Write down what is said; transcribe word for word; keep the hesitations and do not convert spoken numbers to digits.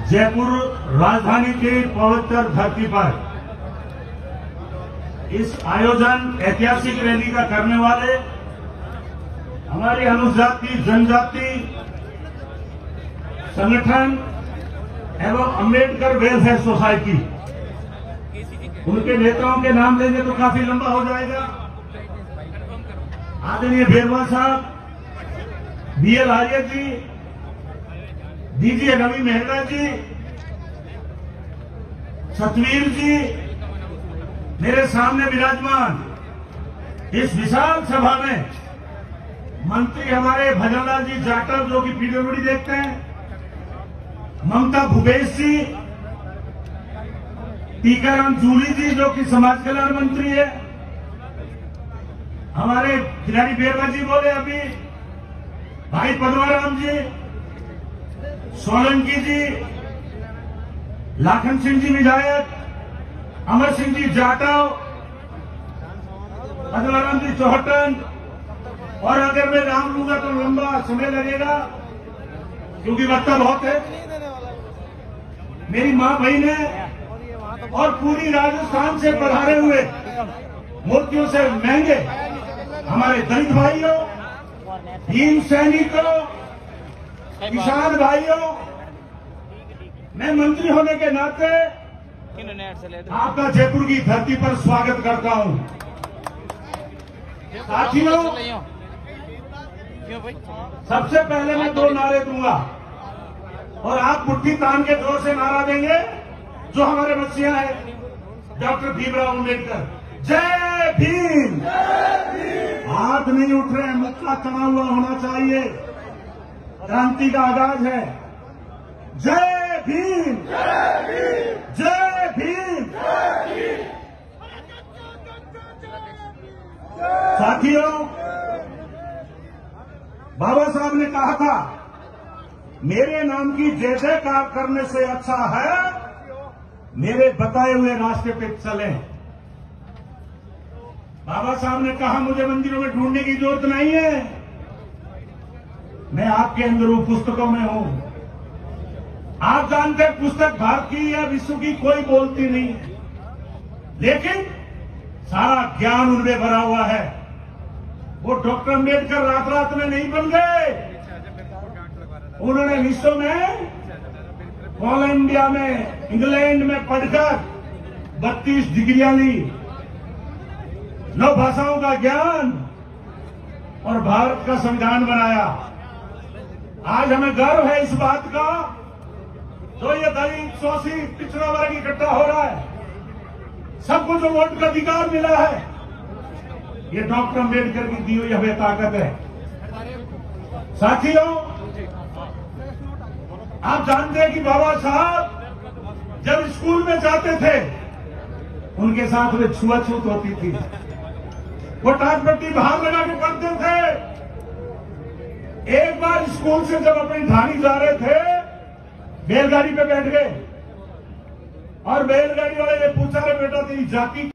जयपुर राजधानी की पवित्र धरती पर इस आयोजन ऐतिहासिक रैली का करने वाले हमारी अनुसूचित जनजाति संगठन एवं अंबेडकर वेलफेयर सोसाइटी, उनके नेताओं के नाम लेंगे तो काफी लंबा हो जाएगा। आदरणीय बेरवा साहब, B L Arya ji, DG Ravi Mehra ji, Satvir ji, मेरे सामने विराजमान इस विशाल सभा में मंत्री हमारे भजनलाल जी जाटव जो कि पीडब्ल्यूडी देखते हैं, ममता भूपेश जी, टीकाराम जूली जी जो कि समाज कल्याण मंत्री है, हमारे खिलाड़ी बेरवा जी बोले अभी, भाई पद्माराम जी, सोलंकी जी, लाखन सिंह जी विधायक, अमर सिंह जी जाटव, पद्माराम जी चौहटन, और अगर मैं नाम लूंगा तो लंबा समय लगेगा क्योंकि वक्ता बहुत है। मेरी मां बहन है और पूरी राजस्थान से पधारे हुए मूर्तियों से महंगे हमारे दलित भाइयों, भीम सैनिकों, किसान भाइयों, मैं मंत्री होने के नाते आपका जयपुर की धरती पर स्वागत करता हूं। साथियों, सबसे पहले मैं दो नारे दूंगा और आप मुट्ठी तान के जोर से नारा देंगे जो हमारे मसीहा है डॉक्टर भीमराव अम्बेडकर। जय भीम। हाथ नहीं उठ रहे, मुक्का चढ़ा हुआ होना चाहिए, क्रांति का आगाज है। जय भीम, जय भीम। साथियों, बाबा साहब ने कहा था मेरे नाम की जय जयकार करने से अच्छा है मेरे बताए हुए रास्ते पे चलें। बाबा साहब ने कहा मुझे मंदिरों में ढूंढने की जरूरत नहीं है, मैं आपके अंदर हूं, पुस्तकों में हूं। आप जानते हैं पुस्तक भारत की या विश्व की कोई बोलती नहीं है, लेकिन सारा ज्ञान उनमें भरा हुआ है। वो डॉक्टर अम्बेडकर रात रात में नहीं बन गए, उन्होंने विश्व में, कोलंबिया में, इंग्लैंड में पढ़कर बत्तीस डिग्रियां ली, नौ भाषाओं का ज्ञान और भारत का संविधान बनाया। आज हमें गर्व है इस बात का, जो ये दलित शोषित पिछड़ा वर्ग इकट्ठा हो रहा है, सबको जो वोट का अधिकार मिला है, ये डॉक्टर अम्बेडकर की दी हुई हमें ताकत है। साथियों, आप जानते हैं कि बाबा साहब जब स्कूल में जाते थे उनके साथ में छुआछूत होती थी, वो टाटपट्टी बाहर लगा के पढ़ते थे। एक बार स्कूल से जब अपनी ढाणी जा रहे थे, बैलगाड़ी पे बैठ गए और बैलगाड़ी वाले ने पूछा, रे बेटा तेरी जाति